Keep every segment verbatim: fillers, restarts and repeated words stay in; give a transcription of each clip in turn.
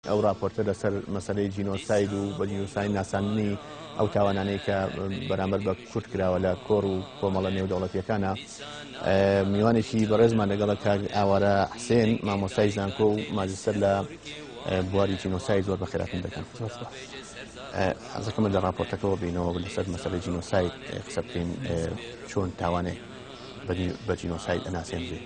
ئەو راپۆرتە لەسەر مەسەلەی جینۆساید و بە جینۆساید ناساندنی ئەو تاوانانەی کە بەرامبەر بە کورد کراوە لە کۆڕ و کۆمەڵە نێودەوڵەتیەکانە میوانێکی بەڕێزمان لەگەڵە کاک ئاوارە حسێن مامۆستای زانکۆ و ماجستەر لە بواری جینۆساید زۆر بەخێراتم دەکەم. حەزەکەمە لە راپۆرتەکەەوە بینەوە لەسەر مەسەلەی جینۆساید قسە بکەین چۆن تاوانێک بە جینۆساید ئەناسێنرێ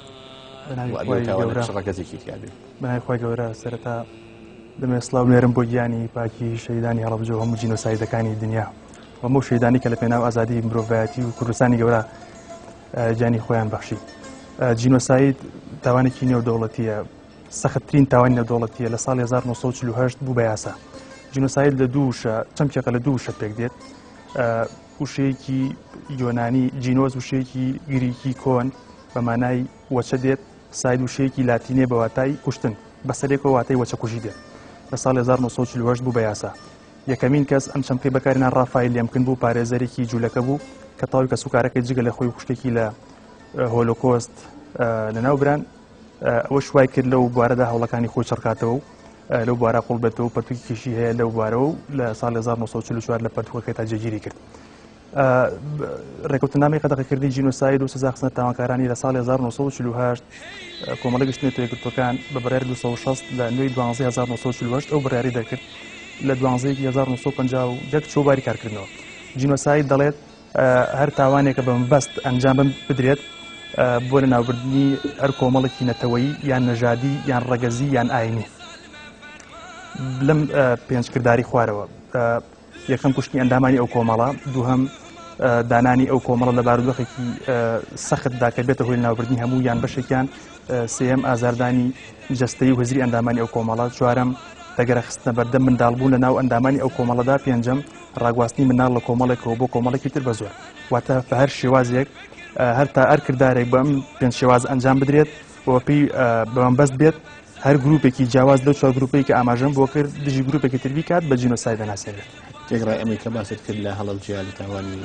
ڕەگەزێکی تیاابێ. بەنای خۆی گەورە سەرەتا دەمێ سڵاو نێرم بۆ گیانی پاکی شەیدانی هەڵەبجە هەموو جینۆسایدەکانی دنیا هەموو شەیدانی کە لە پێناو ئازادی مرۆڤایەتی و کوردستانی گەورە جانی خۆیان بەخشی. جینۆساید تاوانێکی نێودەوڵەتیە، سەختترین تاوانی نێودەوڵەتیە لە ساڵی هەزار و نۆ سەد و چل و هەشت بوو بە یاسا. جینۆساید لە دوو وشە چەمکێکە لە دوو وشە پێک دێت. وشەیەکی یۆنانی جینۆز وشەیەکی گریکی کۆن بە مانای وەچە دێت، ساید وشەیەکی لاتینێ بە واتای کوشتن بەسەرێکەوە واتای وەچە کوژی دێت. لە ساڵی هەزار و نۆ سەد و چل و هەشت بوو بە یاسا. یەکەمین کەس ئەم چەمکەی بەکارهێنا ڕافایل لێمکن بوو، پارێزەرێکی جوولەکە بوو کە تاوی کە سوکارەکەی جگە لە خۆی خوشکێکی لە هۆلۆکۆست لەناوبران ئەوە شوای کرد لەو بوارەدا هەوڵەکانی خۆی چڕکاتەوە و لەو بوارە قوڵ بێتەوە پەرتووکی کێشی هەیە لەو بوارەوە و لە ساڵی هەزار و نۆ سەد و چل و چوار لە پەرتووکەکەی تا جێگیری کرد. ڕێکەوتنامەی قەدەغەکردنی جینۆساید و سزا خستنە تاوانکارانی لە ساڵی هەزار و نۆ سەد و چل و هەشت کۆمەڵە گشتنێتە یەکگرتوەکان بە بڕیاری دوو سەد و شەست لە نوێی دوانزەی هەزار و نۆ سەد و چل و هەشت ئەو بڕیاری دەکرد لە دوانزەیەکی هەزار و نۆ سەد و پەنجا و یەک چۆباری کارکردنەوە. جینۆساید دەڵێت هەر تاوانێکە بە مەبەست ئەنجام بدرێت بۆ لە ناوبردنی هەر کۆمەڵێکی نەتەوەیی یان نەژادی یان ڕەگەزی یان ئاینی لەم پێنجکردداری خوارەوە. یەکەم کوشتنی ئەندامانی ئەو کۆمەڵە، دووهەم دانانی ئەو کۆمەڵە لە بارودۆخێکی سەختدا کە بێتە هۆی ناوبردنی هەموو یان بەشێکیان، سێەم ئازاردانی جەستەیی و هزری ئەندامانی ئەو کۆمەڵە، چوارەم دەگەرە خستنە بەردەم منداڵبوون لە ناو ئەندامانی ئەو کۆمەڵەدا، پێنجەم ڕاگواستنی مناڵ لە کۆمەڵێکەوە بۆ کۆمەڵێکی تر بە زۆر. واتە بە هەر شێوازێک هەر تا هەر کردارێک بەم پێنج شێواز ئەنجام بدرێت بۆ پێی بەمەبەست بێت هەر گروپێکی جیاواز لەو چوار گروپەی کە ئاماژەم بۆ کرد دژی گروپێکی تر بکات بە جینۆساید دەناسێنێت. تێگڕای ئەمەی کە باست کرد لە هەڵەبجە لە تاوانی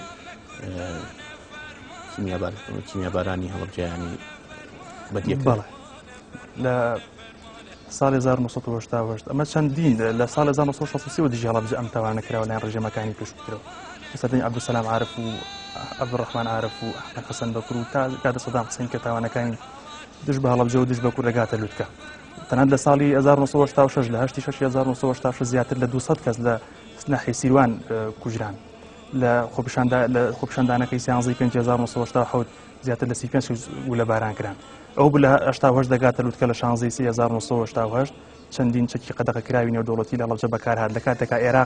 کیمیابارانی هەڵەبجەیانی بەدیەک لە ساڵی هەزار و نۆ سەد و هەشتا و هەشت ئەمە چەندین لە ساڵی هەزار و نۆ سەد و شەست و سێ دژی هەڵەبجە ئەم تاوانە کراوە لایەن ڕێژەمەکانی پێشووترەوە. سەردەنی عەبدولسەلام عارف و عەبدوڕەحمان عارف و ئەحمەد حەسەن بەکوور و تا کاتە سەدام حوسێن کە تاوانەکانی دژ بە هەڵەبجە و دژ بە کوور ڕێگاتە لووتکە. تەنانەت لە ساڵی هەزار و نۆ سەد و هەشتا و شەش لە هەشتی شەشی هەزار و نۆ سەد و هەشتا و شەش زیاتر لە دوو سەد کەس لە ناحیەی سیروان کوژران. لە خۆپیشاندانەکەی سیانزەی پێنج هەزار و نۆ سەد و هەشتا و حەوت زیاتر لە سی پێنج لە باران کران. ئەو لە هەشتا و هەشت دەگاتە لووتکە لە شانزەی سێ هەزار و نۆ سەد و هەشتا و هەشت چەندین چەکی قەدەغەکراوی نێودەوڵەتی لە هەڵەبجە بەکارهات لە کاتێکا عێراق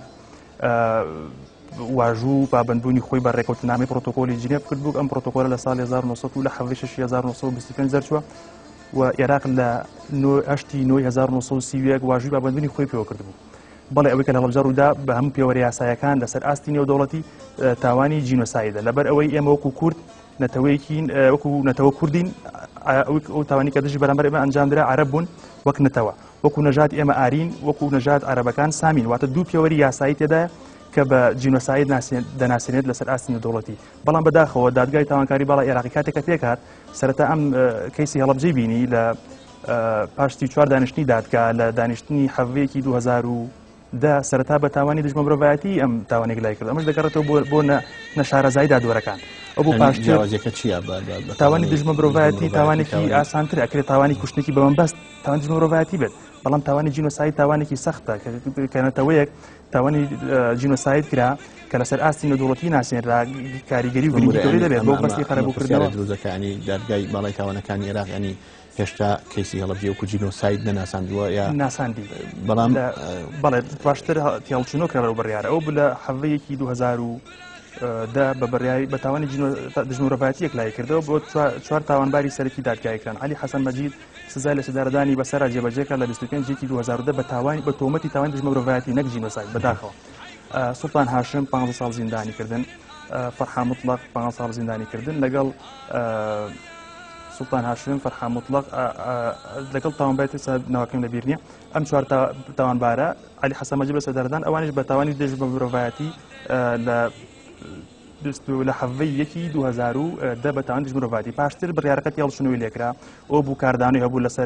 واژوو پابەندبوونی خۆی بە ڕێکەوتنامەی پڕۆتۆکۆلی جنێڤ کرد بوو. ئەم پڕۆتۆکۆلە لە ساڵی هەزار و نۆ سەد و لە حەوی شەشی هەزار و نۆ سەد و بیست و پێنج دەرچووە و عێراق لە هەشتی نۆی هەزار و نۆ سەد و سی و یەک واژووی پابەندبوونی خۆی پێوە کرد بوو. بەڵێ ئەوەی کە لە هەڵەبجە ڕوویدا بە هەموو پێوەری یاساییەکان لەسەر ئاستی نێودەوڵەتی تاوانی جینۆسایدە. لەبەر ئەوەی ئێمە وەکو کورد نەتەوەیەکین وەکو نەتەوە کوردین ئەو تاوانی کە دژی بەرامبەر ئێمە ئەنجام درا عەرەب بوون وەک نەتەوە، وەکو نەژاد ئێمە ئارین، وەکو نەژاد عەرەبەکان سامین. واتە دوو پێوەری یاسایی تێدایە کە بە جینۆساید دەناسێنێت لەسەر ئاستی نێودەوڵەتی. بەڵام بەداخەوە دادگای تاوانکاری باڵای عێراقی کاتێک کە پێکات سەرەتا ئەم کەیسی هەڵەبجەی بینی لە پاشتی چوار دانیشتنی دادگا لە دانیشتنی حەڤەیەکی دوو هەزار و دا سەرەتا بە تاوانی دژمە مرۆڤایەتی ئەم تاوانێک لای کرد. ئەمەش دەگەڕێتەوە بۆ نەشارەزایی دادوەرەکان. ئەو بۆ پاشتر تاوانی دژمە مرۆڤایەتی تاوانێکی ئاسانتر ئەکرێت تاوانی کوشتێکی بەمەبەست تاوانی دژمە مرۆڤایەتی بێت. بەڵام تاوانی جینۆساید تاوانێکی سەختە کە نەتەوەیەک تاوانی جینۆساید کرا کە لەسەر ئاستی نێودەوڵەتی ناسێنرا کاریگەری و گرنگی گەورەی دەبێت بۆ بەستی قەرەبووکردنەوە دروزەکانی دادگای باڵای تاوانەکانی عێراق ینی هێشتا کەیسی هەڵەبجە وەکو جینۆساید نەناساندووە یا ناساندی. بەڵام بەڵێ باشتر تێڵچوونەوە کرا بەرەو بڕیارە. ئەو لە حەڤەیەکی دوو هەزار و دا بە بڕیاری بە تاوانی دژمە مرۆڤایەتیەک لای کردەوە بۆ چوار تاوانباری سەرەکی دادگایکران. عەلی حەسەن مەجید سزای لە سزاردانی بەسەرا جێبەجێکرا لە بیست و پێنجێکی دوو هەزار و دە بە تاوانی بە تۆمەتی تاوانی دژمە مرۆڤایەتی نەک جینۆساید بەداخەوە. سوڵتان هاشم پانزە ساڵ زیندانی کردن، فەرحان مطلق پانزە ساڵ زیندانی کردن لەگەڵ سوڵتان هاشم فەرحان مطلق لەگەڵ تاوانباری ناوەکەم لەبیر نییە. ئەم چوار تاوانبارە عەلی حەسەن مەجید بە سەردەردان ئەوانش بە تاوانی دژمە مرۆڤایەتی لە لە حەڤەی یەکی دوو هەزار و دە بە تاوانی دژمە مرۆڤایەتی. پاشتر بڕیارەکە تێڵچوونەوەی لێکرا ئەو بوو کاردانەوەی هەبوو لەسەر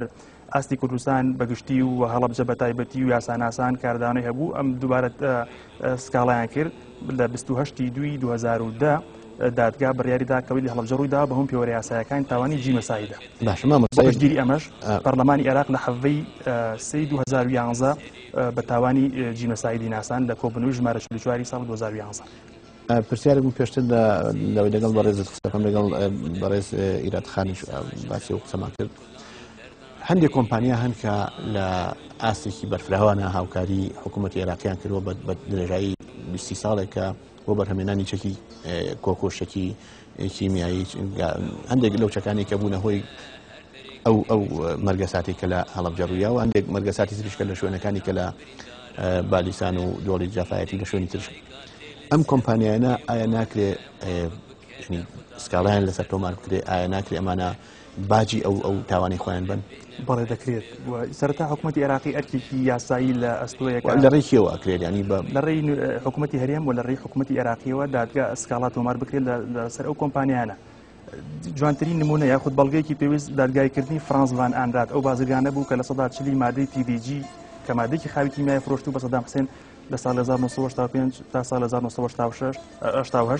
ئاستی کوردستان بەگشتی و هەڵەبجە بە تایبەتی و یاساناسان کاردانەی هەبوو ئەم دووبارە سکاڵایان کرد لە بیست و هەشتی دووی دوو هەزار و دە دادگا بڕیاریدا کەوی لە هەڵەبجە ڕوویدا بە هەموو پێوەرە یاسایەکانی تاوانی جیمەساییدا. بەشگیری ئەمەش پەرلەمانی عێراق لە حەڤەی سەی دوو هەزار و یانزە بە تاوانی جیمەساییدی ناسان لە کۆبنەوەی ژمارە چل و چواری ساڵ دوو هەزار و یانزە. پرسیارێکم پێشتر لەوەی لەگەڵ بەڕێزت قسەکەم لەگەڵ بەڕێز ئیرادخانیش باسی و قسەمان کرد. هەندێک کۆمپانیا هەن کە لە ئاستێکی بەرفراوانە هاوکاری حکوومەتی عێراقیان کردووە بە درێژایی بیست ساڵێکە بۆ بەرهەمێنانی چەکی کۆکۆشتێکی کیمیایی هەندێک لەو چەکانی کە بوونە هۆی ئەو ئەو مەرگەساتی کە لە هەڵەبجە ڕوویا و هەندێک مەرگەساتی تریشکە لە شوێنەکانی کە لە بالیسان و دۆڵی جافایەتی لە شوێنی ترش. ئەم کۆمپانیانە ئایا ناکرێ سکاڵیان لەسەر تۆمار بکرێ ئایا ناکرێ ئەمانە باجی ئەو ئەو تاوانی خۆیان بن؟ بەڵێ دەکرێت. سەرەتا حکوومەتی عێراقی ئەرکێکی یاسایی لە ئەستۆیەکە لە ڕێی کێوە ئەکرێت ینی لە ڕێی حکوومەتی هەرێم و لە ڕێی حکوومەتی عێراقیەوە دادگا سکاڵات تۆمار بکرێت لەسەر ئەو کۆمپانیانە. جوانترین نمونە یاخود بەڵگەیەکی پێویست دادگایکردنی فرانس ڤان ئاندات ئەو بازرگانە بوو کە لە سەدا چلی مادەی تی دی جی کە مادەیەکی خاوی کیمیایی فرۆشت بە سەدام حوسێن لە ساڵ هەزار و نۆ سەد و هەشتا و پێنج تا ساڵ هەزار و نۆ سەد و هەشتا و هەشت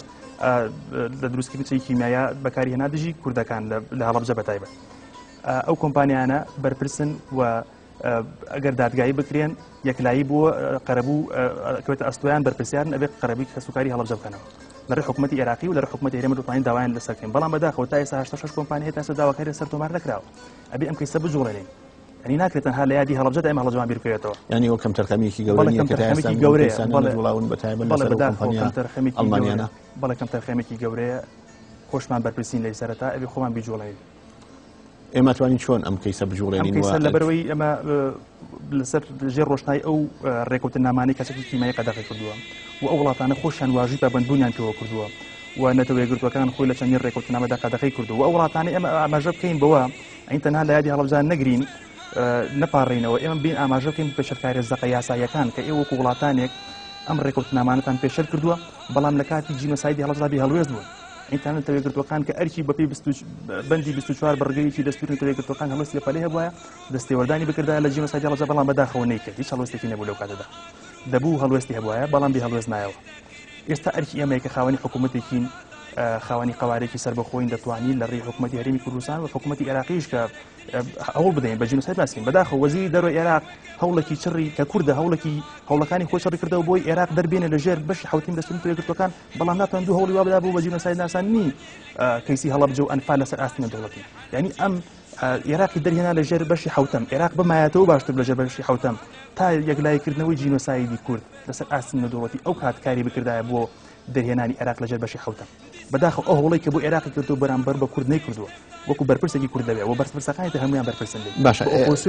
لە دروستکردنی چەکی کیمیایە بەکاری هێنا دژی کوردەکان لە هەڵەبجە بەتایبەت. ئەو کۆمپانیانە بەرپرسن و ئەگەر دادگایی بکرێن یەکلایی بۆ قەرەبوو کەوێتە ئەستۆیان بەرپرسیارن ئەبێ قەرەبی کەسوکاری هەڵەبجە بکەنەوە لە ڕێی حکوومەتی عێراقی و لە ڕێی حکوومەتی هەرێم دەتوانین داوایان لەسەرکەین. بەڵام بەداخەوە تا ئێستا هەشتا و شەش کۆمپانیا هەیە تا ئێستا داواکاری لەسەر تۆمار نەکراوە. ئەبێ ئەم کەیسە بجوڵێنین. ینی ناکرێت تەنها لە یادی هەڵەبجەدا ئەم هەڵەبجەمان بیر بکەوێتەوە. ینی وەک کەمتەرخەمێکی گەورەیە کە تا ئێستا وڵاون بەتایبەت لەسەر کۆمپانیا ئەڵمانیانە. بەڵێ کەمتەرخەمێکی گەورەیە خۆشمان بەرپرسین لەی سەرەتا ئەبێ خۆمان بیجوڵێنین. ئێمە توانین چۆن ئەم کەیسە بجوڵێنین؟ لەبەرەوەی ئەمە لەسەر ژێر ڕۆشنای ئەو ڕێکەوتنامانەی کەسێکی کیمیایی قەدەغی کردووە و ئەو وڵاتانە خۆشیان واژووی پابەندبوونیان پێوە کردووە و نەتەوە یەکگرتوەکان خۆی لە چەندین ڕێکەوتنامەدا قەدەغی کردووە و ئەو وڵاتانە ئێمە ئاماژە بکەین بەوە ئەین تەنها لە یادی هەڵەبجە نەگرین نەپاڕێنەوە ئێمە بین ئاماژە بکەین پێشەرکاری زەقە یاساییەکان کە ئێوە وەکو وڵاتانێک ئەم ڕێکەوتنامانەتان پێشەر کردووە بەڵام لە کاتی جینۆسایدی هەڵەبجەدا بێ هەڵوێست بوون. ئینتانە تەوێگرتوەکان کە ئەرکی بەپی بەندی بیست و چوار بەڕگەیەکی دەستوری تەوێگرتوەکان هەڵوێستی لە پەلەی هەبووە دەستێوەردانی بکردایە لە جینۆسایدی هەڵەبجە بەڵام بەداخەوە نەیکرد هیچ هەڵوێستێکی نەبوو لەو کاتەدا دەبوو هەڵوێستی هەبووە بەڵام بێ هەڵوێست نایەوە. ئێستا ئەرکی ئێمەیە کە خاوەنی حکوومەتێکین خاوەنی قوارێکی سربەخۆین دەتوانین لە ڕێی حکوومەتی هەرێمی کوردستان و حکوومەتی عێراقیش کە هەوڵ بدەین بە جینۆساید باسکەین. بەداخەوە وەزیری دەرۆی عێراق هەوڵێکی چڕی کە کوردە هەوڵێکی هەوڵەکانی خۆی چڕی کردەوە بۆی عێراق دەربێنە لە ژێر بەشی حوتیم دەستوری تەوێگرتوەکان بەڵام ناتوان دوو هەوڵی وا بدا بوو بە جینۆساید ناسانی کەیسی هەڵەبجە و ئەنفال لەسەر ئاستینە دەوڵەتی. یعنی ئەم عێراقی دەرهێنا لە ژێر بەشی حوتەم عێراق بمایەتەوە باشتر لە ژێر بەشی حوتەم تا یەکلایکردنەوەی جینۆسایدی کورد لەسەر ئاستینە دەوڵەتی ئەو کات کاری بکردایە بۆ دەرهێنانی عێراق لە ژێر بەشی حوتەم. بەداخەوە ئەو هەوڵەی کە بۆ عێراقی کردو بەرامبەر بە کورد نەیکردووە وەکو بەرپرسێکی کورد دەبێت و بەرپرسەکانی تر هەمویان بەرپرسن دەبێت. باشە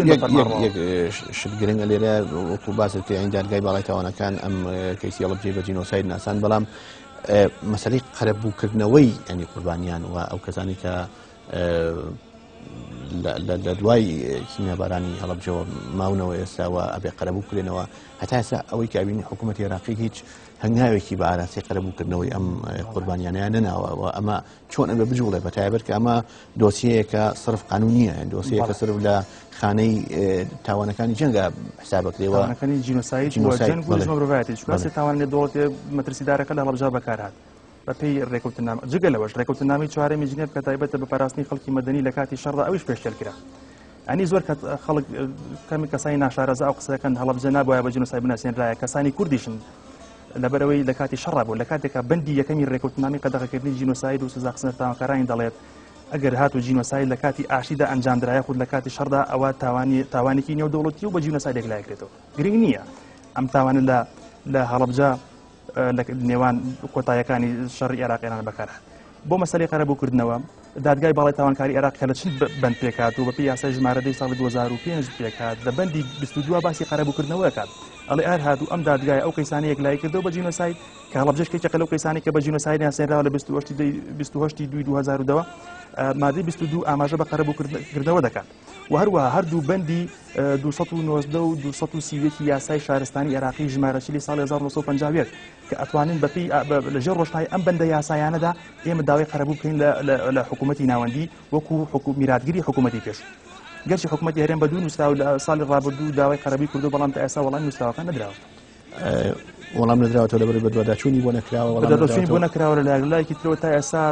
شت گرنگە لێرە وەکو باسێت پێیان دادگای باڵای تاوانەکان ئەم کەیسی هەڵەبجەی بە جینۆساید ناسان بەڵام مەسەلەی قەرەبووکردنەوەی ئەنی قوربانیان و ئەو کەسانی کە لە دوای کیمیابارانی هەڵەبجەوە ماونەوە ئێستاوە ئەبێ قەرەبوو بکرێنەوە هەتا ئێستا ئەوەی کە بینی حکوومەتی عێراقی هیچ هەنگاوێکی بە ئاراسی قەرەبووکردنەوەی ئەم قوربانیانیان نەناوە. ئەمە چۆن ئەبێ بجوڵێ بەتایبەت کە ئەمە دۆسیەیەکە صرف قانونیە دۆسیەکە صرف لە خانەی تاوانەکانی جەنگە حسابەکرێەوە تاوانەکانی جینۆساید جەنگ و ژمارەڤایەتی چونکە تاوان لێ دەوڵەتێ مەترسیدارەکە لە هەڵەبجە بەکارهات بەپێی ڕێکەوتنامە جگە لەوەش ڕێکەوتنامەی چوارەمی جنێڤ کە تایبەتە بە پاراستنی خەڵکی مەدەنی لە کاتی شەڕدا ئەویش پێشکەل کرا. ئەنی زۆر خەڵک کەمی کەسانی ناشارەزا ئەو قسەکەن هەڵەبجە نابووە بە جینۆساید بناسیێنرایە کەسانی کوردیشن لەبەرەوەی لە کاتی شەڕ بوو لە کاتێکە بەندی یەکەمی ڕێکەوتنامی قەدەغەکردنی جینۆساید و سزا قسەنە تاوانکارانی دەڵێت ئەگەر هاتو جینۆساید لە کاتی ئاشیدا ئەنجامدرایە خود لە کاتی شەڕدا ئەوە تاوانی تاوانێکی نێودەوڵەتی و بە جینۆسایدێک لایەکرێتەوە. گرنگ نییە ئەم تاوانە لە لە هەڵەبجە لە نێوان کۆتاییەکانی شەڕی عێراقییان بەکارهات. بۆ مەسەلەی قەرەبووکردنەوە دادگای باڵای تاوانکاری عێراق کە لە چ بەند پێکات و بەپێی یاسای ژمارە دەی ساڵی دوو هەزار و پێنج پێکات لە بەندی بیست و دوو باسی قەرەبووکردنەوە دەکات. ئەڵێ ئار هاتوو ئەم دادگای ئەو کەیسانی یەکلایی کردەوە بە جینۆساید کە هەڵەبجەش کەیچەکە لەو کەیسانی کە بە جینۆساید ناسێنراوە لە بیست و هەشتی دووی دوو هەزار و دە مادەی بیست و دوو ئاماژە بە قەرەبووکردنەوە دەکات و هەروەها هەردوو بەندی دووسەد و نۆزدە و دووسەد و سیوێکی یاسای شارستانی عێراقی ژمارە چلی ساڵی هەزار و نۆ سەد و پەنجا و یەک کە ئەتوانین بەپێی لەژێر ڕۆژنای ئەم بەندە یاسایانەدا ئێمە داوای قەرەبوو بکەین لە حکوومەتی ناوەندی وەکو میراتگیری حکوومەتی پێش گەرچی حکوومەتی هەرێم بە دوو نووسراو لە ساڵی ڕابردوو داوای قەرەبی کردو بەڵام تا ئێستا وەڵامی نووسراوەکان نەدراوە وەڵام نەدراوەتەوە لەبەر بە دوواداچوونی بۆ نەکراوە بەدەرچوونی بۆ نەکراوە لە لایەکی ترەوە تا ئێستا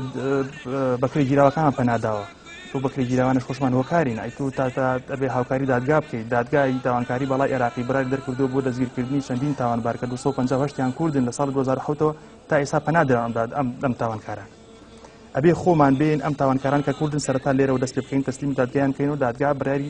بەکرێ گیراوەکانمان پەناداوە تۆ بەکرێ گیراوانش خۆشمان هۆکارین ئەی تۆ تا ئەبێ هاوکاری دادگا بکەیت دادگای تاوانکاری بەڵای عێراقی برای دەرکردو بۆ دەستگیرکردنی چەندین تاوانبار کە دووسەد و پەنجا و هەشتیان کوردن لە ساڵ دوو هەزار و حەوتەوە تا ئێستا پەنادراوە ئەم تاوانکاران ئەبێ خۆمان بین ئەم تاوانکاران کە کوردن سەرەتا لێرەوە دەست پێ بکەین تەسلیمی دادگایان بکەین و دادگا براری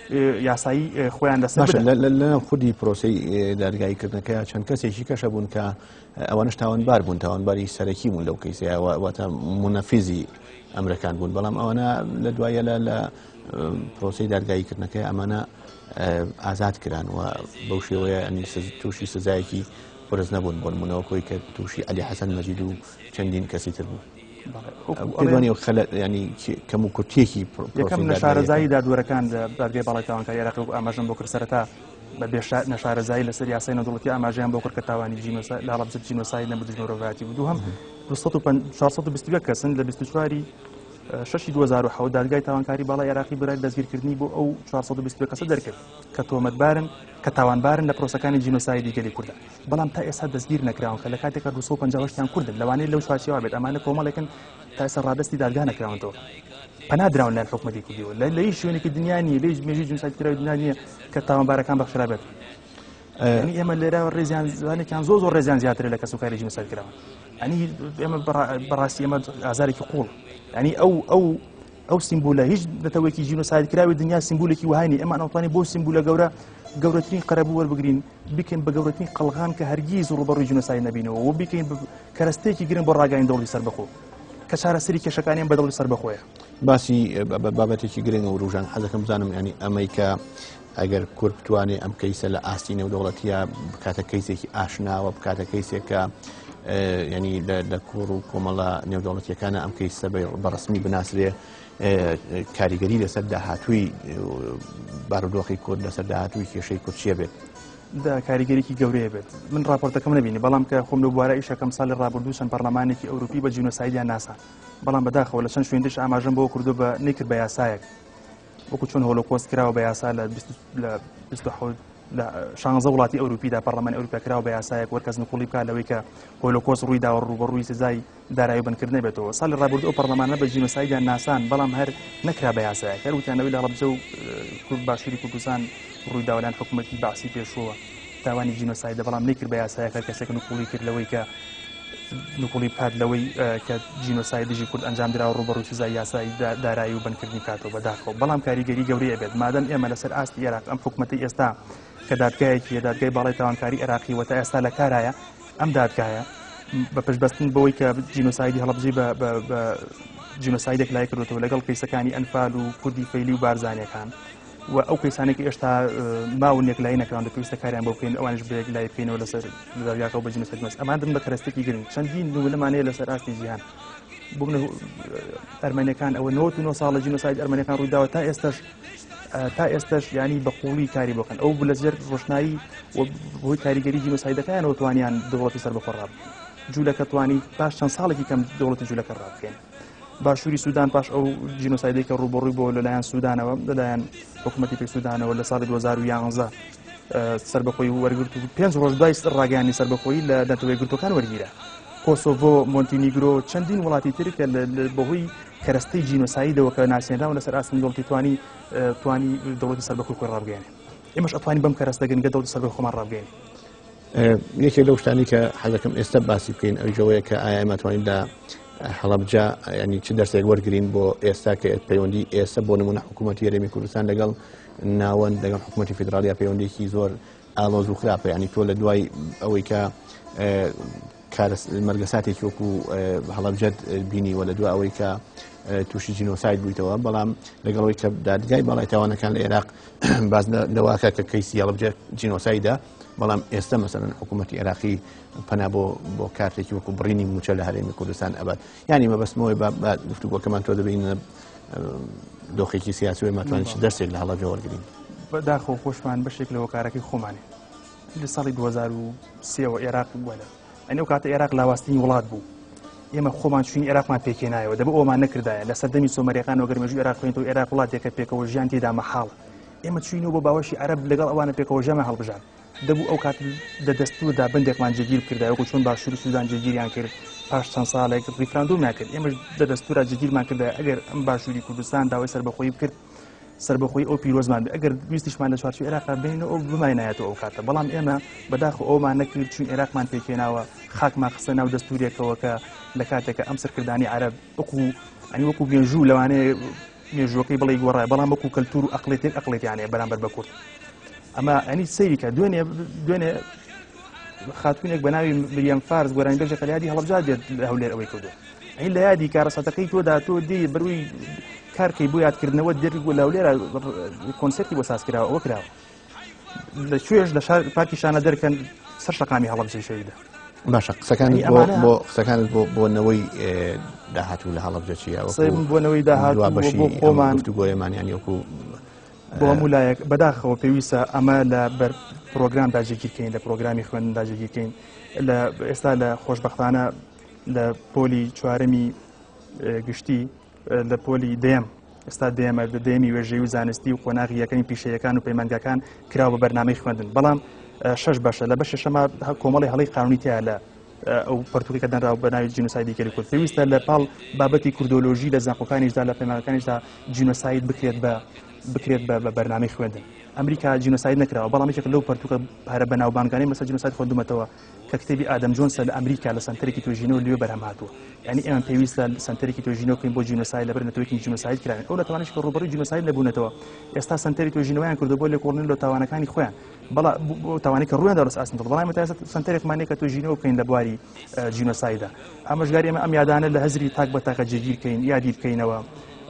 یاسایی خۆیان لەسەر لە خودی پرۆسەی دادگایکردنەکە چەند کەسێکی کەشە بوون کە ئەوانش تاوانبار بوون تاوانباری سەرەکی بوون لەو کەیسەواتە منەفیزی ئەمرەکان بوون بەڵام ئەوانە لە دوایە لە پرۆسەی دادگایکردنەکە ئەمانە ئازاد کران و بەو شێوەیە تووشی سزایەکی بەرز نەبوون بۆ نمونەوەکۆی کە تووشی عەلی حەسەن مەجید و چەندین کەسی تر بوو پێوانی خەلەت ینی کەم و کورتێکی یەکەم نەشارەزایی دادوەرەکان دادگای باڵای تاوانکاری عێراق ئاماژەم بۆ کرد سەرەتا بە نەشارەزایی لەسەر یاسای نەدوڵەتی ئاماژەیان بۆ کرد کە تاوانی لە هەڵەبجە جینۆساید نەبوو دژمەرۆڤایەتی بوو دووهەم چوارسەد و بیست و یەک کەسن لە بیست و چواری شەشی دوو هەزار و حەوت دادگای تاوانکاری باڵای عێراقی برای دەستگیرکردنی بۆ ئەو چوارسەد و بیست و یەک کەسە دەرکرد کە تۆمەتبارن کە تاوانبارن لە پرۆسەکانی جینۆسایدی گەلی کوردە بەڵام تا ئێستا دەستگیر نەکراون کە لە کاتێکە دووسەد و پەنجا و هەشتیان کوردن لەوانەیە لەو چوارچێوە بێت ئەمانە کۆمەڵێکن تا ئێستا ڕادستی دادگا نەکراونەوە پەنادراون لای حکوومەتی کوردیەوە لە هیچ شوێنێکی دنیا نیە لە هیچ مێژووی جینۆسایدکراوی دنیا نیە کە تاوانبارەکان بەخشرا بێت ئەنی ئێمە لێرەوە ڕێزیان زانێکیان زۆر زۆر ڕێزیان زیاترە لە کەسوکاری جینۆسایدکراون ئەنی ئێمە بەڕاستی ئێمە ئازارێکی قوڵ ئەنی ئەو ئەو ئەو سیمبولە هیچ نەتەوەیەکی جینۆسایدکراوی دنیا سیمبولێکی وهانی ئەمان ئەوتوانی بۆ سیمبولە گەورە گەورەترین قەرەبوو وەربگرین بکەین بە گەورەترین قەڵغان کە هەرگیز ڕوبەڕووی جینۆساید نەبینەوە و بکەین کەرەستەیەکی گرن بۆ ڕاگەین دەوڵی سەربەخۆ کە چارەسەری کێشەکانیان بە دەوڵی سەربەخۆیە باسی بابەتێکی گرنگە و ڕوژان حەزەکەم بزانم ینی ئەمەی کە ئەگەر کورد بتوانێت ئەم کەیسە لە ئاستی نێودەوڵەتیە بکاتە کەیسێکی ئاشناوە بکاتە کەیسێکە ینی لە کوڕ و کۆمەڵە نێودەوڵەتیەکانە ئەم کەیسە بەڕسمی بناسرێ کاریگەری لەسەر داهاتووی بارودۆخی کورد لەسەر داهاتووی کێشەی کورد چیە بێت کاریگەریکی گەورەیە بێت من راپۆرتەکەم نبینی بەڵام کە خۆم لە بوارە ئیشەکەم ساڵی ڕابردوو چەند پەرلەمانێکی ئەوروپی بە جینۆسایدیان ناسان بەڵام بەداخەوە لە چەند شوێندەش ئاماژەم بۆ کردو بە نەیکرد بە یاسایەک وەکو چۆن هۆلۆکۆست کراوە بە یاسا لە بیست و حەوت لە شانزە وڵاتی ئەوروپیدا پەرلەمانی ئەوروپا کراوە بە یاسایەک وەرکەس نقوڵی بکات لەوەی کە هۆلۆکۆست ڕوویداوە ڕوبەڕووی سزای دارایی بنکردنی بێتەوە ساڵی ڕابردوو ئەو پەرلەمانە بە جینۆسایدیان ناسان بەڵام هەر نەکرا بە یاسایەک هەر وتیانەوەی لە هەڵەبجە و کورد باشووری کوردستان ڕوویداوەلایەن حکوومەتی بەعسی پێشووە تاوانی جینۆسایدە بەڵام نەیکرد بە یاسایەک هەر کەسێک نقوڵی کرد لەوەی کە نقوڵی بکات لەوەی کە جینۆسایدیژی کورد ئەنجام درا ڕوبەڕووی سزای یاسایی دارایی و بنکردنی کاتەوە بەداخەوە بەڵام کاریگەری گەورەیە بێت مادەم ئێمە لەسەر ئاستی عێراق ئەم حکوومەتی ئێستا کە دادگایەکی دادگای باڵای تاوانکاری عێراقی وە تا ئێستا لە کارایە ئەم دادگایە بە پشتبەستن بەوەی کە جینۆسایدی هەڵەبجەی بە جینۆسایدێک لای کردوەوە لەگەڵ کەیسەکانی ئەنفال و کوردی فەیلی و بارزانیەکان و ئەو کەیسانێکی ئێستا ماونێک لای نەکراون دەپێویستە کاریان بۆ بکەین ئەوانش بەیەک لای بکەینەوە لەسەر دەریاکەوە بە جینۆساید مەس ئەمان دەن بە کەرەستێکی گرنگ چەندین نمونەمانەیە لەسەر ئاستی جیهان بۆ منە ئەرمەنیەکان ئەوە نۆ و نۆ ساڵە جینۆساید ئەرمەنیەکان ڕوویداوە تا ئێستاش تا ئێستش ینی بە قوڵی کاری بکەن ئەو لەژێر ڕۆشنایی بۆی کاریگەری جینۆسایدەکانەوە توانیان دەوڵەتی سەربەخۆ ڕابکەن جوولەکە توانی پاش چەند ساڵێکی کەم دەوڵەتی جوولەکە ڕابکەن باشووری سوودان پاش ئەو جینۆسایدی کە ڕوبەڕووی بۆ لەلایەن سوودانەوە لەلایەن حکوومەتی پێی سوودانەوە لە ساڵی دوو هەزار و یانزە سەربەخۆی وەرگرت و پێنج ڕۆژ دوای ڕاگەیانی سەربەخۆیی لە دەتەوەی گرتوەکان وەرگیرە کۆسۆڤۆ مۆنتینیگرۆ چەندین وڵاتی تر کە بەهۆی کەرەستەی جینۆسایدەوە کە ناسیێنراون لەسەر ئاستی دەوڵەتی توانی توانی دەوڵەتی سەربەخۆی خۆی ڕابگەێنێ ئێمەش ئەتوانین بەم کەرەستە گەنگە دەوڵەتی سەربەخۆمان ڕابگەێنێ یەکێک لەو شتانی کە حەزەکەم ئێستا باسی بکەین ئەوەیە کە ئایا ئەمەتوانین لە هەڵەبجە ینی چ دەرسێک وەرگین بۆ ئێستا کە پەیوەندی ئێستا بۆ نمونە حکوومەتی هەرێمی کوردستان لەگەڵ ناوەند لەگەڵ حکوومەتی فیدراالیا پەیوەندێکی زۆر ئالۆز و خراپە ینی تۆ لە دوای ئەوەی کە مەرگەساتێکی وەکو هەڵەبجەت بینیوە لە دوای ئەوەی کە تووشی جینۆساید بوویتەوە بەڵام لەگەڵەوەی کە دادگای باڵای تاوانەکان لە عێراق باز لەواکە کە کەیسی هەڵەبجە جینۆسایدە بەڵام ئێستا مەسەلەن حکوومەتی عێراقی پەنا بۆ بۆ کارتێکی وەکو بڕینی موچە لە هەرێمی کوردستان ئەبات ینی مەبەستمەوەی گفتوگۆکەمان تۆ دەبینە دۆخێکی سیاسی ماتوانێت دەرسێک لە هەڵەبجە وەرگین بەداخەوە خۆشمان بەشێک لەوە کارەکەی خۆمانێ لە ساڵی دوو هەزار و سێەوە عێراق بووە ئەنێ ئەو کاتە عێراق لاواستنی وڵات بوو ئێمە خۆمان چوین عێراقمان پێکێنایەوە دەبێت ئەومان نەکردایە لە سەردەمی سۆمەریەکان وەگەر مێژووی عێراق خوێنەوە عێراق وڵاتێکە پێکەوە ژیان تێدا مەحاڵ ئێمە چوینەوە بۆ باوەشی عەرەب لەگەڵ ئەوانە پێکەوە ژەمە هەڵبژار دەبوو ئەو کات لە دەستوردا بندێکمان جێگیر کردای وەکو چۆن باشووری سوودان جێگیریان کرد پاش چەند ساڵێک ریفراندۆم ناکرد ئێمە لە دەستورا جێگیرمان کردای ئەگەر ئەم باشووری کوردستان داوای سەربەخۆیی بکرد سەربەخۆی ئەو پیرۆزمان بێ ئەگەر ویستیشمان لە چوارچووی عێراقا بینەوە ئەو بماینایەتەوە ئەو کاتە بەڵام ئێمە بەداخە ئەومان نەکرد چون عێراقمان پێکێناوە خاکمان خستە ناو دەستورێکەوە کە لە کاتێکە ئەم سەرکردانی عەرەب وەکو ئەنی وەکو مێژوو لەوانەیە مێژوەکەی بڵێ گۆڕایە بەڵام وەکو کەلتور و ئەقڵێتێک ئەقڵێتیانەیە بەرامبەر بە کورد ئەمە ئەنی سەیریکە دوێنێ دوێنێ خاتوونێک بە ناوی مریەم فارس گۆرانی بەژە کەلیادی هەڵبجات دێت لە هەولێر ئەوەی کردو ئەین لە یادی کارەسەتەکەی تۆدا تۆ دێ بەروی کارکەی بۆ یادکردنەوە دێری بۆ لە هەولێرە کۆنسێرتی بۆ ساز کراوە ئەوە کراوە لە کوێش لە شار پارکی شانە دەرکەن سەر شەقامی هەڵەبجەی شەویدە باشە قسەکانت بۆ قسەکانت بۆ بۆنەوەی داهاتوو لە هەڵەبجە چیە بۆنەوەی داهاتوو بۆ خۆمان گفتوگۆیەمانیان یەکو بۆ هەموو لایەک بەداخەوە پێویستە ئەمە لە بەر پرۆگرام داگیرکەین لە پرۆگرامی خوێندن داگیرکەین لە ئێستا لە خۆشبەختانە لە پۆلی چوارەمی گشتی لە پۆلی دێم ئێستا دێمە دێمی وێژەی و زانستی و قۆناغی یەکەمی پیشەیەکان و پەیمانگاکان کراوە بە بەرنامەی خوێندن بەڵام شەش باشە لە بەش شەشەمە کۆمەڵی هەڵی قانونی تیا لە ئەو پەرتوقی کە دەنراوە بە ناوی جینۆسایدی کەری کورد پێویستە لە پاڵ بابەتی کوردۆلۆژی لە زانقۆکانیشدا لە پەیمانگاکانیشدا جینۆساید بکرێت بە بکرێت بە بەرنامەی خوێندن ئەمریکا جینۆساید نەکراوە بەڵام یەکێک لەو پەرتوقە پارە بەناوبانگانەی مەسە جینۆساید خوێندومەتەوە کە کتێبی ئادەم جۆنسە لە ئەمریکا لە سەنتەرێکی تۆژینەوە لێوێ بەرهەم هاتووە یعنی ئێمە پێویستە سەنتەرێکی تۆژینەوە بکەین بۆ جینۆساید لەبەر نەتەوەیەکی جینۆساید کراوێن ئەو لە توانش کە ڕوبەڕووی جینۆساید نەبوونەتەوە ئێستا سەنتەری تۆژینەوەیان کردو بۆ لێکۆڵین لە تاوانەکانی خۆیان بەڵام بۆ تاوانی کە ڕوویاندا ڕست ئاسن بەڵام تا سەنتەرێکمان کە تۆژینەوە بکەین لە بواری جینۆسایدا ئاماژگاری ئێمە ئەم یادانە لە هەزری تاک بە تاقە جێگیر بکەین یادی بکەینەوە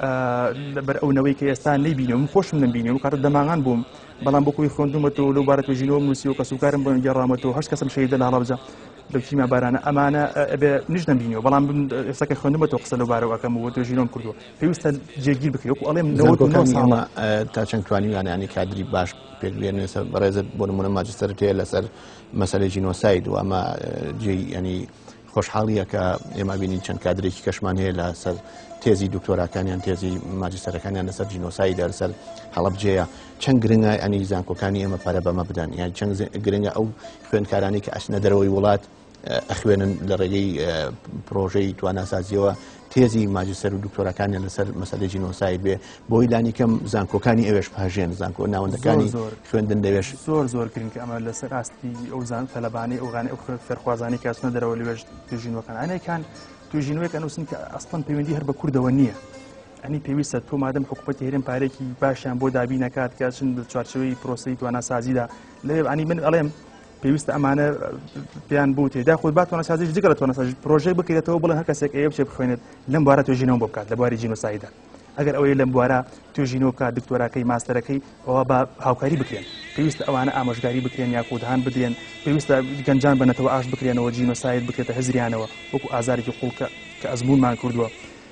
بەر ئەوەوەی کە ئێستا نەیبینەوە من خۆشم نبینێ و کاتە دەماغان بووم بەڵام بۆ کوی خوێندومەتەوە لەو بارە تۆژینەوە نووسی و کەسوکارم بۆ گەڕامەتەوە هەشت کەسم شەیدە لە هەڵەبجە لەو چیما بارانە ئەمانە ئەبێ نیش نبینەوە بەڵام ئێستاکە خوێندومەتەوە قسە لەو بارەوەکەم بۆ تۆژینەوەم کردووە پێویستە جێگیر بکەی وەکو ئەڵێم نەوەکانی تا چەند توانیوانانی کادری باش پێبێنێ بەڕێزت بۆ نمونە ماجستەرت هەیە لەسەر مەسەلەی جینۆساید و ئەمە جێی ینی خۆشحاڵیە کە ئێمە بینین چەند کادرێکی کەشمان هەیە لەسەر تێزی دکتۆراکانیان تێزی ماجستەرەکانیان لەسەر جینۆساید لەسەر هەڵەبجەیە چەند گرنگە ئەنی زانکۆکانی ئێمە پارە بەمە بدەن یان چەند گرنگە ئەو خوێندکارانی کە ئەچنە دەرەوەی وڵات ئەخوێنن لە ڕێگەی پرۆژەی تواناسازیەوە تێزی ماجستەر و دکتۆرەکانیان لەسەر مەسەلەی جینۆساید بێ بۆی لانی کەم زانکۆکانی ئێوەش پاژێن زانکۆ ناوەندەکانی خوێندن دەوێش زۆر زۆر گرنگ کە ئەمە لەسەر ئاستی ئەو زان تەلەبانەی ئەوغانە ئەو فێرخوازانی کە ئەچنە دەرەوە لەوێژ توێژینەوەکانانێکان توێژینەوەی کە نووسن کە ئەسڵەن پەیوەندی هەر بە کوردەوە نییە ئەنی پێویستە تۆ مادەم حکوومەتی هێرم پارێکی باشیان بۆ دابی نەکات کە چن چوارچەوەی پرۆسی تواناسازیدا لێ ئەنی من ئەڵێم پێویستە ئەمانە پێیان بوو تێدا خۆت با تواناسازی جگە لە تواناسازی پرۆژەی بکرێتەوە بڵێن هەر کەسێک ئەوە بچێ بخوێنێت لەم بوارە توێژینەوە بۆ بکات لە بواری جینۆسایددا ئەگەر ئەوەیە لەم بوارە توێژینەوە بکات دکتۆراکەی ماستەرەکەی ئەوە بە هاوکاری بکرێن پێویستە ئەوانە ئامۆژگاری بکرێن یا کودهان بدرێن پێویستە گەنجان بنەتەوە ئاش بکرێنەوە جینۆساید بکرێتە هەزریانەوە وەکو ئازارێکی خوڵکە کە ئەزمونمان کردووە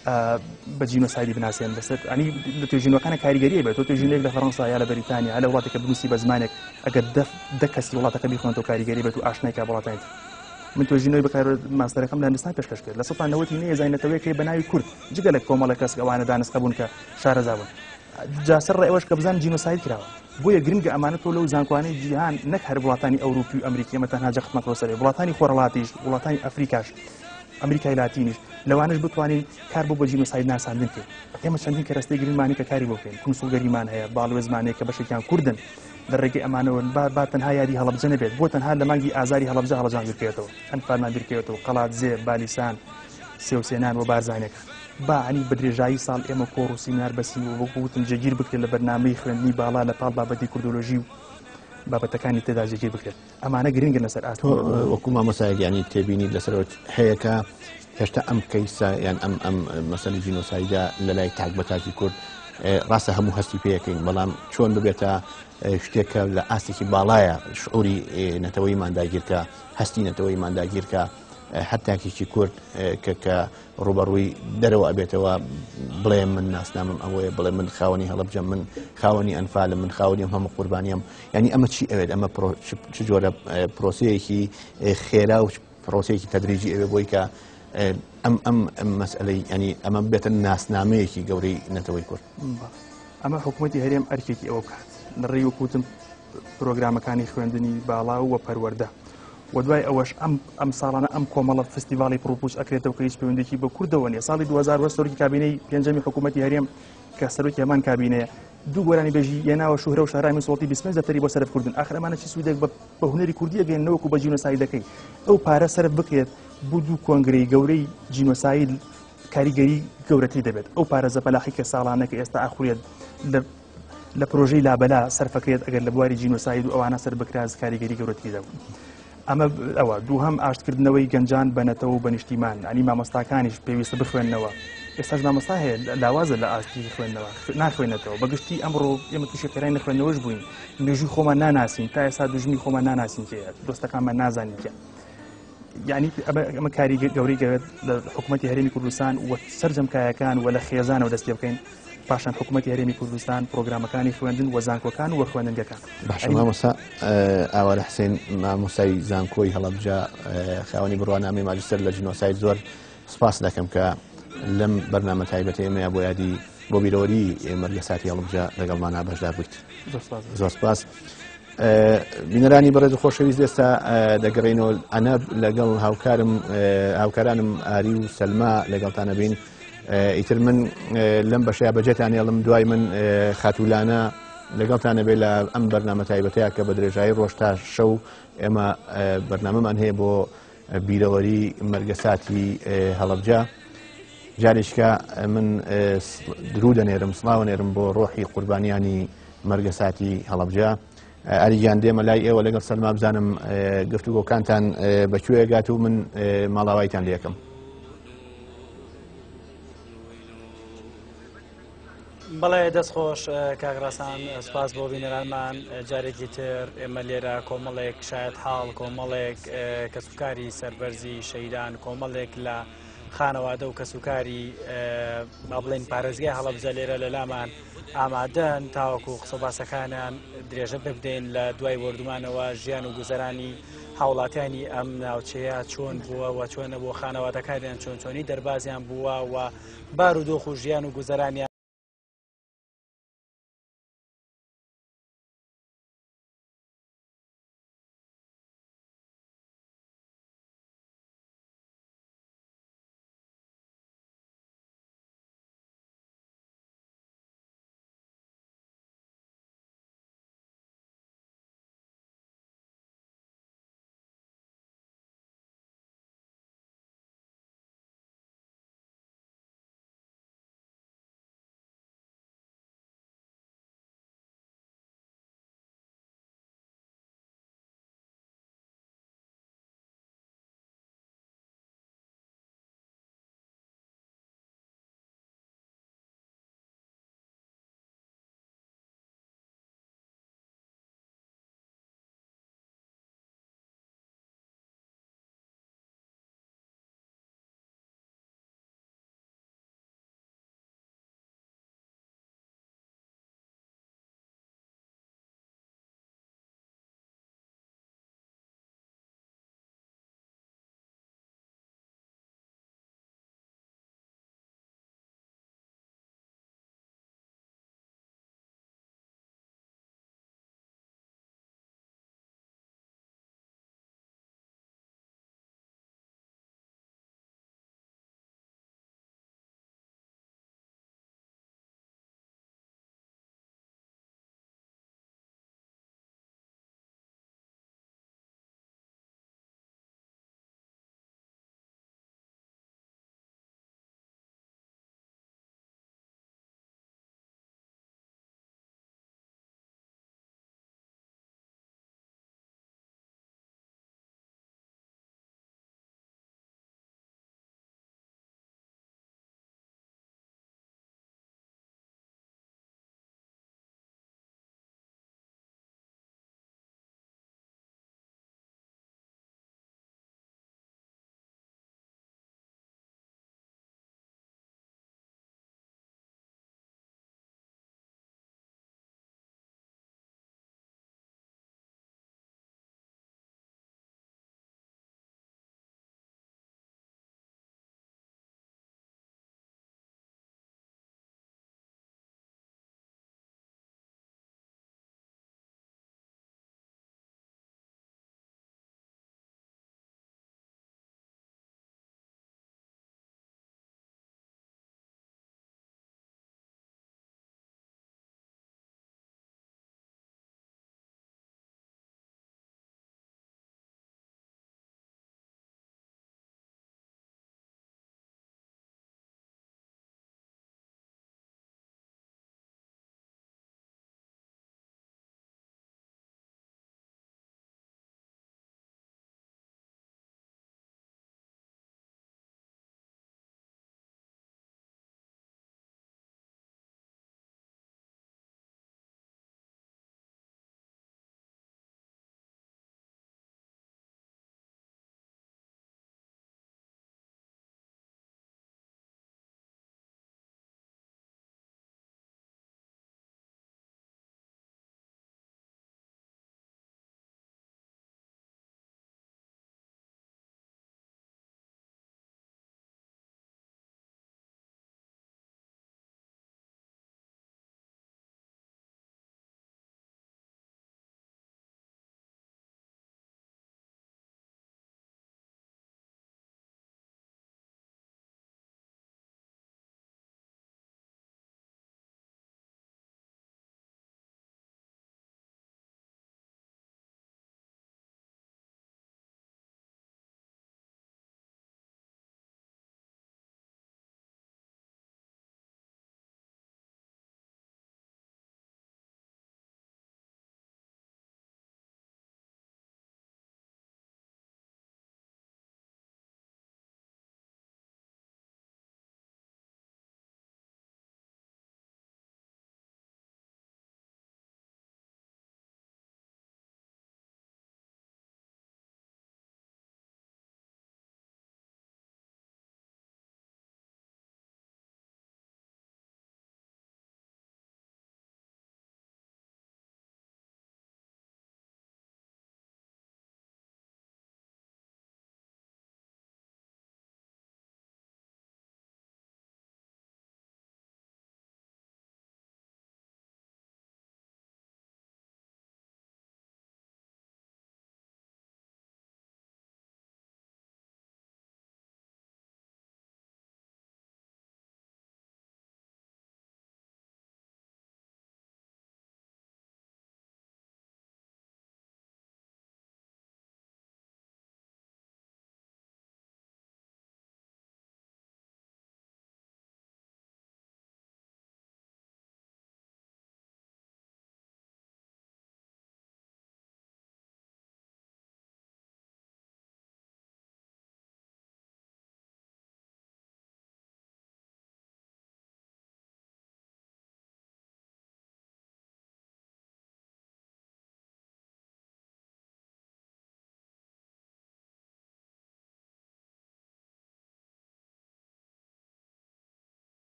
بە جینۆسایدی بناسیێن بەسەر ئەنی لە توێژینەوەکانە کاریگەریە بێت تۆ توێژینێک لە فەڕەنسا یا لە بەریتانیا هە لە وڵاتێکە بنووسی بە زمانێک ئەگەر دە کەسی وڵاتەکە بیخوێنێتەوە کاریگەری بێت و ئاشنای وڵاتانی من توێژینەوەی بەکار ماستەرەکەم لە هەندستان پێشکەش کرد لە سەد نەوەتی نەیە زانینەتەوەیەکی بە ناوی کورد جگە لە کۆمەڵە کەس ئەوانە دانسکە بوون کە شارەزابوون جاسەر ڕێوەش کە بزان جینۆساید کراوە بۆیە گرنگە ئەمانە تۆ لەو زانکوانەی جیهان نەک هەر وڵاتانی ئەوروپی و ئەمریکی ئەمە تەنها جەختمەکەوە سەرێ وڵاتانی خۆرەڵاتیش وڵاتانی ئەفریکاش ئەمریکای لاتینیش لەوانش بتوانین کار بۆ بۆ جینۆساید ناساندن کرد ئێمە چەندین کەرەستەی گرنگمانی کە کاری بۆ بکەین کونسڵگەریمان هەیە باڵوێ زمانەیە کە بەشێکیان کوردن لە ڕێگەی ئەمانەوە با تەنها یادی هەڵەبجە نەبێت بۆ تەنها لە مانگی ئازاری هەڵەبجە هەڵەبجان بکرێتەوە ئەنفالمان بکرێتەوە قەڵات زێ بالیسان سێوسێنان و بارزانێک با عنی بە درێژایی ساڵ ئێمە کۆڕ و سیمینار بەسی و وەکوتم جێگیر بکرێت لە بەرنامەی خوێندنی باڵا لە پاڵ بابەتی کوردۆلۆژی و بابەتەکانی تێدا جێگیر بکرێت ئەمانە گرنگن لەسەر ئاست وەکو مامۆستایەک ینی تێبینی لەسەر هەیەکە هێشتا ئەم کەیسە یان ئەم ئەم مەسەلەی جینۆسایدە لە لای تاک بە تاکی کورد ڕاستە هەموو هەستی پێەکەین بەڵام چۆن ببێتە شتێکە لە ئاستێکی باڵایە شعوری نەتەوەی ماداگیرکە هەستی نەتەوەی ماداگیرکە حتاکێکی کورد کە کە ڕوبەڕووی دەرەوە ئەبێتەوە بڵێ من ناسنامم ئەوەیە بڵێ من خاوەنی هەڵەبجەم من خاوەنی ئەنفالم من خاوەنیم هەموو قوربانیم ینی ئەمە چی ئەوێت ئەمە چ جۆرە پرۆسەیەکی خێرا و پرۆسەیەکی تەدریجی ئەوێ بۆی کە ئەم ئەم مەسئلەی ینی ئەمە بێتە ناسنامەیەکی گەورەی نەتەوەی کورد. ئەمە حکوومەتی هەرێم ئەرکێکی ئەوە بکات لەڕێی وەکوتم پرۆگرامەکانی خوێندنی باڵا و پەروەردە و دوای ئەوەش ئەم ئەم ساڵانە ئەم کۆمەڵە فستیڤاڵی پرۆپوش ئەکرێتەوە کە هیچ پەیوەندێکی بە کوردەوە نیە. ساڵی دو هەزار و سەرۆکی کابینەی پێنجەمی حکوومەتی هەرێم کە سەرۆکی هەمان کابینەیە دوو گۆرانی بێژی یەناوە شوهرە و شارای مسڵەتی بیست و پێنج دەفتەری بۆ سەرف کوردن. ئاخر ئەمانە چی سوودێک بە هونەری کوردی ئەگەێنەوەکو بە جینۆسایدەکەی ئەو پارە سەرف بکرێت بۆ دوو کۆنگرەی گەورەی جینۆساید کاریگەری گەورەتری دەبێت. ئەو پارە زەپەلاخی کە ساڵانە کە ئێستا ئاخورێت لە پرۆژەی لابەلا سەرفەکرێت ئەگەر لە بواری جینۆساید و ئەوانە سەر بکراز کاریگەری گەورەتری دەبوو. ئەمە ئەوە دوو هەم ئاشتکردنەوەی گەنجان بەنەتەوە و بەنیشتیمان ئەنی مامۆستاکانیش پێویستە بخوێننەوە. ئێستاش مامۆستا هەیە لاوازە لە ئاشتی خوێندنەوە ناخوێنێتەوە بەگشتی ئەمڕۆ ئێمە تووشەکەرای نەخوێندنەوەش بووین نوێژوی خۆمان ناناسین تا ئێستا دوژمی خۆمان ناناسین کێ دۆستەکانمان نازانین کێ. یعنی ئەمە کاری گەورەی گەوێت لە حکوومەتی هەرێمی کوردستان و سەرجەمکایەکان و لە خێزانەوە دەست پێ بکەین پاشان حکوومەتی هەرێمی کوردستان پرۆگرامەکانی خوێندن و زانکۆکان و خوێندنگەکان. باشە مامۆستا ئاوارە حسێن مامۆستای زانکۆی هەڵەبجە خاوەنی بڕوانامەی ماجستەر لە جینۆساید زۆر سپاس دەکەم کە لەم بەرنامە تایبەتە ئێمەیە بۆ یادی بۆ بیرەوەری مەرگەساتی هەڵەبجە لەگەڵمانە بەشدار بوویت. زۆر سپاس. بینەرانی بەڕێز و خۆشەویست ئێستا دەگەڕێنەوە ئەنە لەگەڵ هاوکارم هاوکارانم ئاری و سەلما لەگەڵتانە بین. ئیتر من لەم بەشەیە بەجێتان هێڵم دوای من خاتولانە لەگەڵتانە بێ لە ئەم بەرنامە تایبەتەیە کە بە درێژایی ڕۆژ تا شەو ئێمە بەرنامەمان هەیە بۆ بیرەوەری مەرگەساتی هەڵەبجە. جارێککە من درود دەنێرم سڵاو نێرم بۆ ڕۆحی قوربانیانی مەرگەساتی هەڵەبجە. ئەریگیان دێمە لای ئێوە لەگەڵ سەلما بزانم گفتوگۆکانتان بەکوێ گات و من ماڵاوایتان لێ یەکەم. بەڵێ دەستخۆش کاگڕاسان سپاس بۆ بینەرانمان جارێکی تر ئێمە لێرە کۆمەڵێک شاید حاڵ کۆمەڵێک کەسوکاری سەربەرزی شەیدان کۆمەڵێک لە خانەوادە و کەسوکاری با بڵێن پارێزگای هەڵەبجە لێرە لەلامان ئامادەن تاوەکو قسە باسەکانیان درێژە ببدەین لە دوای وەردومانەوە ژیان و گوزەرانی هاوڵاتیانی ئەم ناوچەیە چۆن بووە و چۆنە بۆ خانەوادەکانیان چۆن چۆنی دەربازیان بووە و بارودۆخ و ژیان و گوزەرانیان